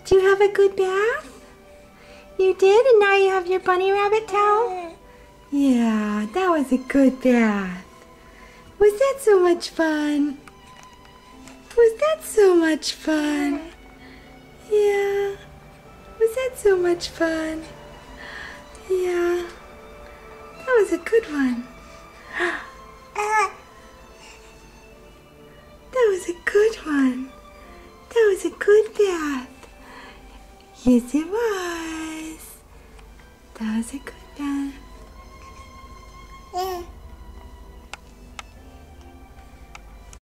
Do you have a good bath? You did, and now you have your bunny rabbit towel? Yeah, that was a good bath. Was that so much fun? Was that so much fun? Yeah. Was that so much fun? Yeah. That was a good one. That was a good one. That was a good bath. Yes, it was. That was a good bath.